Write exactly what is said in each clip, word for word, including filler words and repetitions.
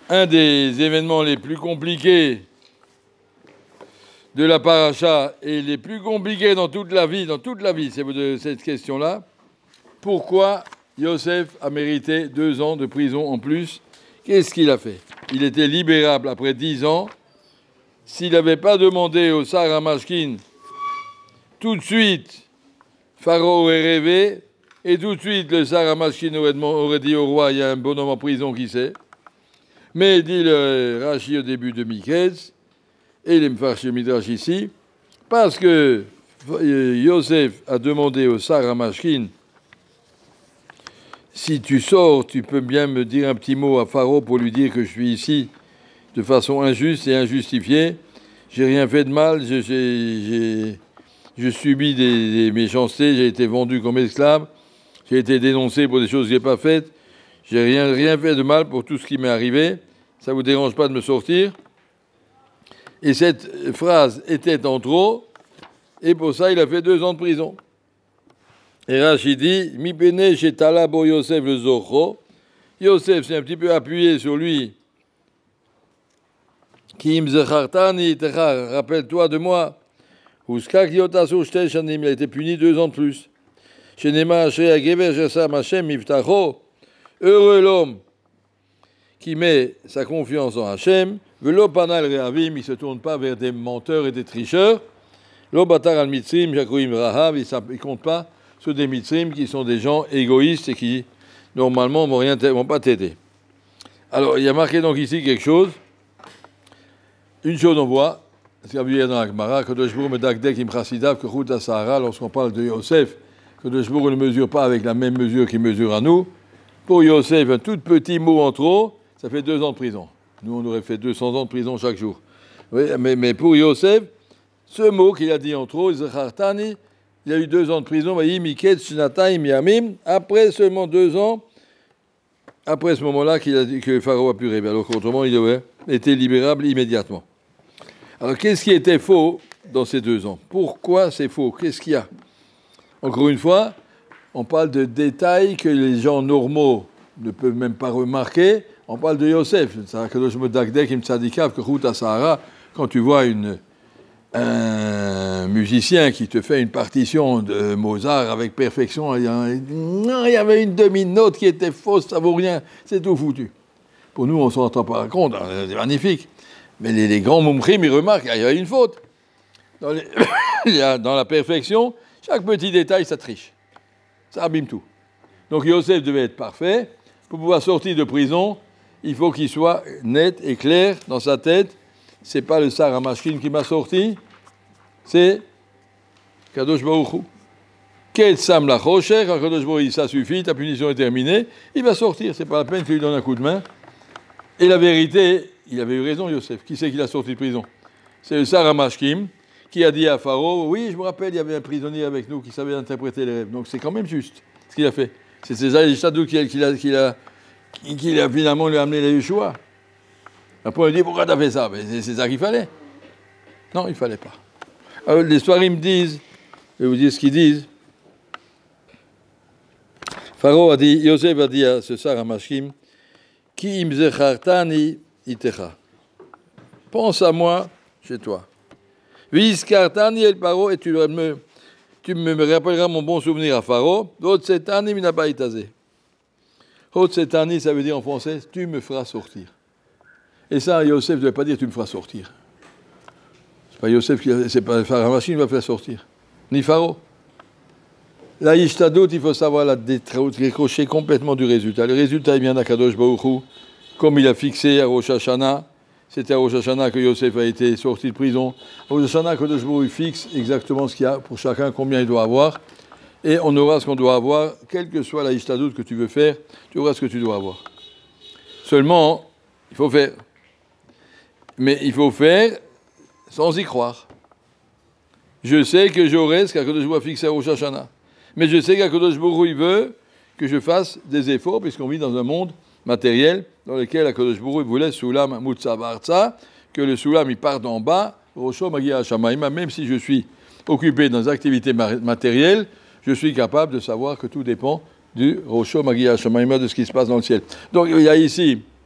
un des événements les plus compliqués de la paracha et les plus compliqués dans toute la vie, dans toute la vie, c'est de cette question-là. Pourquoi Yosef a mérité deux ans de prison en plus? Qu'est-ce qu'il a fait? Il était libérable après dix ans. S'il n'avait pas demandé au Sar Hamashkin, tout de suite, Pharaon aurait rêvé, et tout de suite, le Sar Hamashkin aurait dit au roi, il y a un bonhomme en prison, qui sait. Mais, dit le Rashi au début de Mikez, et les Mfarshim Midrash ici, parce que Yosef a demandé au Sar Hamashkin, si tu sors, tu peux bien me dire un petit mot à Pharaon pour lui dire que je suis ici de façon injuste et injustifiée. J'ai rien fait de mal, j'ai, j'ai, je subis des, des méchancetés, j'ai été vendu comme esclave, j'ai été dénoncé pour des choses que je n'ai pas faites, j'ai rien, rien fait de mal pour tout ce qui m'est arrivé. Ça ne vous dérange pas de me sortir? Et cette phrase était en trop, et pour ça, il a fait deux ans de prison. Et Rashi dit, Mi pene shetala bo Yosef le zocho. Yosef s'est un petit peu appuyé sur lui. Ki im zechartani techa, rappelle-toi de moi. Huskak yotasu shte shanim, il a été puni deux ans de plus. Shenema asher agever shesam Hashem miftacho. Heureux l'homme qui met sa confiance en Hachem. Velo panal reavim, il ne se tourne pas vers des menteurs et des tricheurs. Lo batar al mitzrim, jakoim rahav, il ne compte pas sur des mitzrim qui sont des gens égoïstes et qui, normalement, ne vont, vont pas t'aider. Alors, il y a marqué donc ici quelque chose. Une chose on voit, c'est qu'il y a vu dans la Gemara, que Doshbourg me dakdek im chassidav que Chut Sahara, lorsqu'on parle de Yosef, que Doshbourg ne mesure pas avec la même mesure qu'il mesure à nous. Pour Yosef, un tout petit mot en trop, ça fait deux ans de prison. Nous, on aurait fait deux cents ans de prison chaque jour. Oui, mais, mais pour Yosef, ce mot qu'il a dit en trop, Zechartani, il a eu deux ans de prison, après seulement deux ans, après ce moment-là qu'il a dit que Pharaon a pu rêver. Alors qu'autrement, il aurait été libérable immédiatement. Alors qu'est-ce qui était faux dans ces deux ans? Pourquoi c'est faux? Qu'est-ce qu'il y a? Encore une fois, on parle de détails que les gens normaux ne peuvent même pas remarquer. On parle de Yosef. Quand tu vois une, un musicien qui te fait une partition de Mozart avec perfection, il y, a, non, il y avait une demi-note qui était fausse, ça vaut rien, c'est tout foutu. Pour nous, on ne s'en entend pas compte, c'est magnifique. Mais les, les grands mumchim, ils remarquent qu'il y a une faute. Dans, les dans la perfection, chaque petit détail, ça triche. Ça abîme tout. Donc Yosef devait être parfait. Pour pouvoir sortir de prison, il faut qu'il soit net et clair dans sa tête. Ce n'est pas le Sar Hamashkin qui m'a sorti, c'est Kadosh Baruch Hu. Quel Sam la Chocher, quand Kadosh Baruch Hu, ça suffit, ta punition est terminée, il va sortir. Ce n'est pas la peine qu'il lui donne un coup de main. Et la vérité, il avait eu raison, Yosef. Qui c'est qui l'a sorti de prison? C'est le Sar Hamashkin qui a dit à Pharaon, oui, je me rappelle, il y avait un prisonnier avec nous qui savait interpréter les rêves. Donc c'est quand même juste ce qu'il a fait. C'est César Ishadou qui, qui, qui, qui, qui a finalement lui a amené les Yeshua. Après on lui dit, pourquoi tu as fait ça? Mais c'est ça qu'il fallait. Non, il ne fallait pas. Alors les Swarim disent, je vais vous dire ce qu'ils disent. Pharaon a dit, Yosef a dit à ce Sar Hamashkin, Ki im zechartani itecha. Pense à moi chez toi. Viskartani el paro, et tu me, tu me rappelleras mon bon souvenir à Pharaon. Hotsetani minabaitazé. Hotsetani, ça veut dire en français, tu me feras sortir. Et ça, Yosef ne devait pas dire tu me feras sortir. C'est pas Yosef qui c'est pas Pharaon Hamashkin qui va faire sortir. Ni Pharaon. La Ishtadot, il faut savoir la décrocher complètement du résultat. Le résultat, il vient d'Akadosh Baruch Hu, comme il a fixé à Rosh Hashanah. C'était à Rosh Hashanah que Yosef a été sorti de prison. À Rosh Hashanah, Kadosh Baruch Hu fixe exactement ce qu'il y a pour chacun, combien il doit avoir. Et on aura ce qu'on doit avoir, quelle que soit la Ishtadot que tu veux faire, tu auras ce que tu dois avoir. Seulement, il faut faire. Mais il faut faire sans y croire. Je sais que j'aurai ce qu'Akadosh Baruch Hu a fixé à Rosh Hashanah. Mais je sais qu'Akadosh Baruch Hu veut que je fasse des efforts, puisqu'on vit dans un monde matériel dans lequel Akadosh Baruch Hu voulait Soulam Mutsa Barza, que le Soulam il part d'en bas, Rosho Magia Shamaïma, même si je suis occupé dans des activités matérielles, je suis capable de savoir que tout dépend du Rosho Magia Shamaïma, de ce qui se passe dans le ciel. Donc il y a ici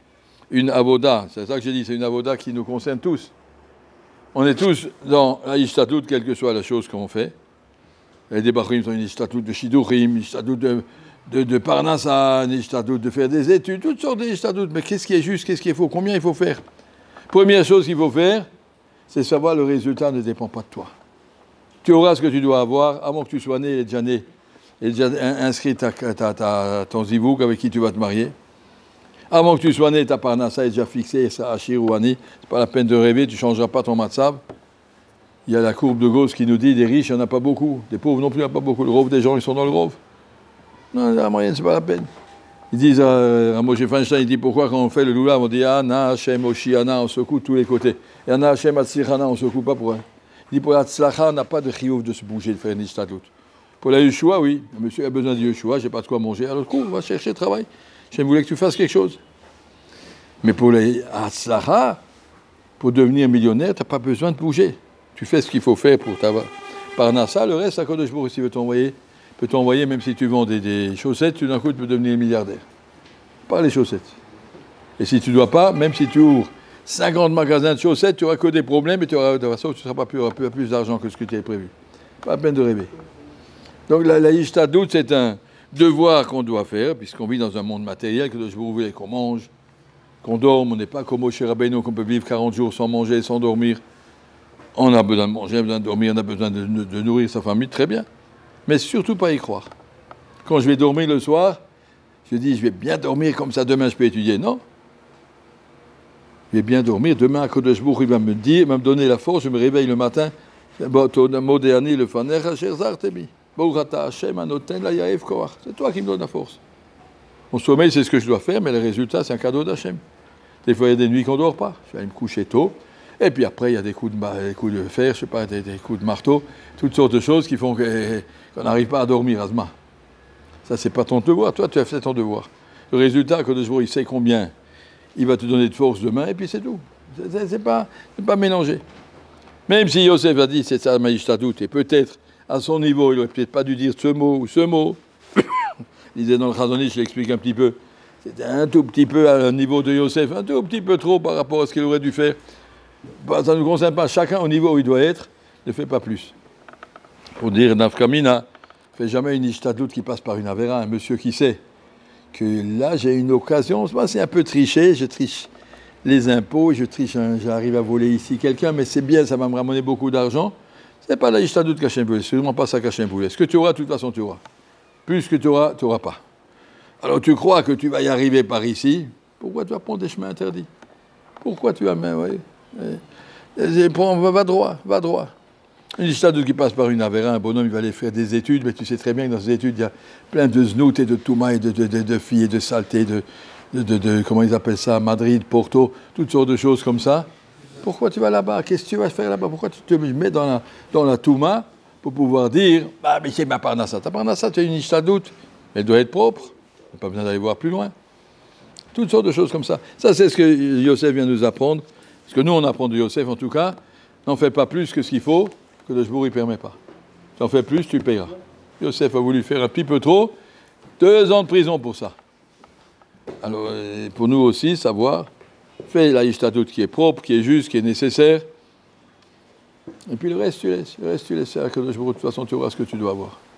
une avoda. C'est ça que j'ai dit, c'est une avoda qui nous concerne tous. On est tous dans la ishtatut, quelle que soit la chose qu'on fait. Les débachrim sont une ishtatut de shidurim, une ishtatut de, de, de parnassa, une ishtatut de faire des études, toutes sortes d'ishtatut. Mais qu'est-ce qui est juste, qu'est-ce qu'il faut, combien il faut faire? Première chose qu'il faut faire, c'est savoir le résultat ne dépend pas de toi. Tu auras ce que tu dois avoir avant que tu sois né, il est déjà né. Il est déjà inscrit à, à, à ton zivouk avec qui tu vas te marier. Avant que tu sois né, ta parnassa est déjà fixée, ça achir ou ani. C'est pas la peine de rêver, tu ne changeras pas ton matzav. Il y a la courbe de Gauss qui nous dit des riches, il n'y en a pas beaucoup. Des pauvres non plus, il n'y en a pas beaucoup. Le rove des gens, ils sont dans le rove. Non, la moyenne, c'est pas la peine. Ils disent, euh, à Moshe Feinstein, il dit pourquoi quand on fait le lulav, on dit Ana Hashem Oshiana, on secoue de tous les côtés. Et Ana Hashem Atzlichana, on ne secoue pas pour un. Il dit pour la Tzlacha, on n'a pas de chiyuv de se bouger, de faire une ishtatut. Pour la Yeshua, oui. Le monsieur a besoin de Yeshua, j'ai pas de quoi manger. Alors, coup, va chercher travail. Je voulais que tu fasses quelque chose. Mais pour les Atzlacha, pour devenir millionnaire, tu n'as pas besoin de bouger. Tu fais ce qu'il faut faire pour ta parnassa. Le reste, Akadosh Baruch Hu veut t'envoyer, peut t'envoyer, même si tu vends des, des chaussettes, tout d'un coup, tu peux devenir milliardaire. Pas les chaussettes. Et si tu ne dois pas, même si tu ouvres cinquante magasins de chaussettes, tu n'auras que des problèmes et tu auras, de toute façon, tu ne seras pas plus, plus, plus d'argent que ce que tu avais prévu. Pas la peine de rêver. Donc la, la ishtatut, c'est un devoir qu'on doit faire, puisqu'on vit dans un monde matériel, que je vous voulez qu'on mange, qu'on dorme. On n'est pas comme Moshe Rabbeinu, qu'on peut vivre quarante jours sans manger et sans dormir. On a besoin de manger, on a besoin de dormir, on a besoin de, de, de nourrir sa famille, très bien. Mais surtout pas y croire. Quand je vais dormir le soir, je dis, je vais bien dormir, comme ça demain je peux étudier. Non. Je vais bien dormir. Demain, Akadosh Baruch Hu va me dire, va me donner la force, je me réveille le matin. Moderni le faner, Sherzar Tebi. C'est toi qui me donnes la force. Mon sommeil, c'est ce que je dois faire, mais le résultat, c'est un cadeau d'Hachem. Des fois, il y a des nuits qu'on ne dort pas. Je vais aller me coucher tôt. Et puis après, il y a des coups de, des coups de fer, je sais pas, des, des coups de marteau, toutes sortes de choses qui font que, qu'on n'arrive pas à dormir, Azma. Ça, c'est pas ton devoir. Toi, tu as fait ton devoir. Le résultat, quand il sait combien il va te donner de force demain, et puis c'est tout. C'est, c'est, c'est pas, c'est pas mélangé. Même si Yosef a dit, c'est ça, ma ishtatut, et peut-être, à son niveau, il n'aurait peut-être pas dû dire ce mot ou ce mot. Il disait dans le Chazon Ish, je l'explique un petit peu. C'était un tout petit peu à un niveau de Yosef, un tout petit peu trop par rapport à ce qu'il aurait dû faire. Ça ne nous concerne pas. Chacun au niveau où il doit être, ne fait pas plus. Pour dire Nafkamina, ne fais jamais une ishtatut qui passe par une avéra. Un monsieur qui sait que là, j'ai une occasion, moi, c'est un peu tricher, je triche les impôts, je triche, un, j'arrive à voler ici quelqu'un, mais c'est bien, ça va me ramener beaucoup d'argent. Ce n'est pas la ishtatut qu'Hachem voulait, c'est vraiment pas ça qu'Hachem voulait. Ce que tu auras, de toute façon, tu auras. Plus que tu auras, tu n'auras pas. Alors tu crois que tu vas y arriver par ici, pourquoi tu vas prendre des chemins interdits? Pourquoi tu vas même, oui, oui. Va droit, va droit. Une ishtatut qui passe par une avéra, un bonhomme, il va aller faire des études, mais tu sais très bien que dans ces études, il y a plein de znout et de touma et de, de, de, de filles et de saleté, de, de, de, de, comment ils appellent ça, Madrid, Porto, toutes sortes de choses comme ça. Pourquoi tu vas là-bas? Qu'est-ce que tu vas faire là-bas? Pourquoi tu te mets dans la, dans la touma pour pouvoir dire, bah, mais c'est ma parnassa. Ta parnassa, tu as une ishtatut, elle doit être propre. Il n'y a pas besoin d'aller voir plus loin. Toutes sortes de choses comme ça. Ça, c'est ce que Yosef vient nous apprendre. Ce que nous, on apprend de Yosef, en tout cas. N'en fais pas plus que ce qu'il faut, que le jbour ne permet pas. Si en fais plus, tu payeras. Yosef a voulu faire un petit peu trop. Deux ans de prison pour ça. Alors, pour nous aussi, savoir, fais la ishtatut qui est propre, qui est juste, qui est nécessaire. Et puis le reste, tu laisses. Le reste, tu laisses. De toute façon, tu auras ce que tu dois avoir.